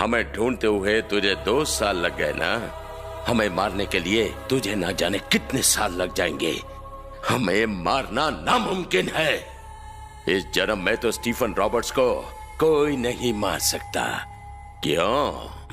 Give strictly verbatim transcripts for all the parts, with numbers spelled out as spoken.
हमें ढूंढते हुए तुझे दो साल लग गए ना। हमें मारने के लिए तुझे ना जाने कितने साल लग जाएंगे। हमें मारना नामुमकिन है। इस जन्म में तो स्टीफन रॉबर्ट्स को कोई नहीं मार सकता। क्यों?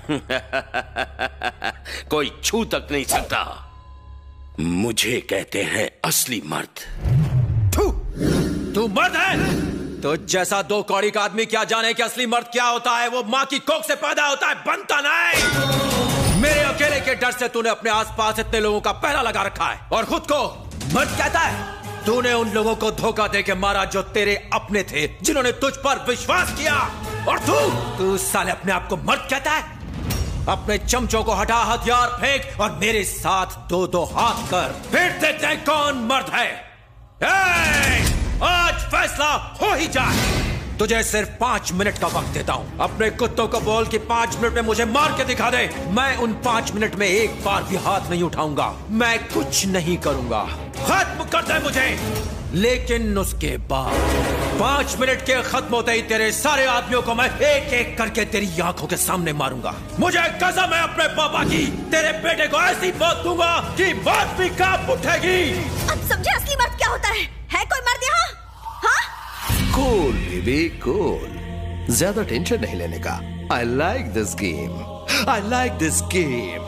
कोई छू तक नहीं सकता। मुझे कहते हैं असली मर्द। तू तू मर्द है? तो जैसा दो कौड़ी का आदमी क्या जाने कि असली मर्द क्या होता है? वो माँ की कोख से पैदा होता है, बनता नहीं। मेरे अकेले के डर से तूने अपने आसपास इतने लोगों का पहरा लगा रखा है और खुद को मर्द कहता है। तूने उन लोगों को धोखा देके मारा जो तेरे अपने थे, जिन्होंने तुझ पर विश्वास किया। और तू तू साले अपने आप को मर्द कहता है? अपने चमचों को हटा, हथियार फेंक और मेरे साथ दो दो हाथ कर, फिर देखते हैं कौन मर्द है। ए, आज फैसला हो ही जाए। तुझे सिर्फ पांच मिनट का वक्त देता हूँ। अपने कुत्तों को बोल कि पांच मिनट में मुझे मार के दिखा दे। मैं उन पांच मिनट में एक बार भी हाथ नहीं उठाऊंगा। मैं कुछ नहीं करूंगा। खत्म कर दे मुझे। लेकिन उसके बाद पांच मिनट के खत्म होते ही तेरे सारे आदमियों को मैं एक एक करके तेरी आंखों के सामने मारूंगा। मुझे कसम है अपने पापा की, तेरे बेटे को ऐसी मौत दूंगा कि मौत भी कांप उठेगी। अब समझे असली मर्द क्या होता है? है कोई मर्द यहाँ? हाँ? कूल बेबी कूल, ज्यादा टेंशन नहीं लेने का। I like this game, I like this game.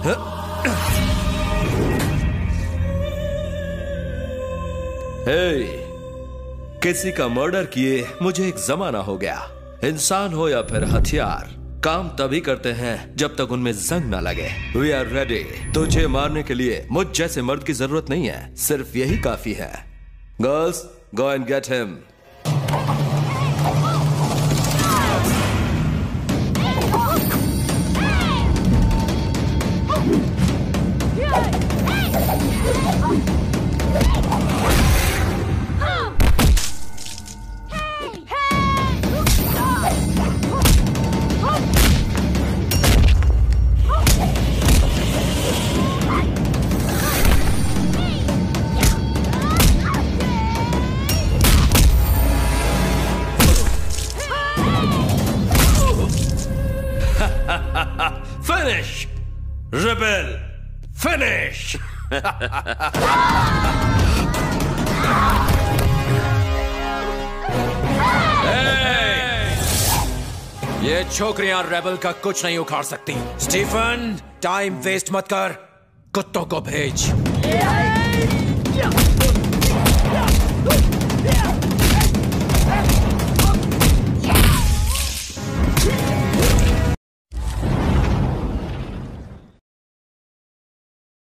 Hey, किसी का मर्डर किए मुझे एक जमाना हो गया। इंसान हो या फिर हथियार, काम तभी करते हैं जब तक उनमें जंग ना लगे। We are ready. तुझे मारने के लिए मुझ जैसे मर्द की जरूरत नहीं है, सिर्फ यही काफी है। Girls, go and get him. Finish! Rebel! Finish! ये छोकरियां रेबल का कुछ नहीं उखाड़ सकती। स्टीफन, टाइम वेस्ट मत कर, कुत्तों को भेज।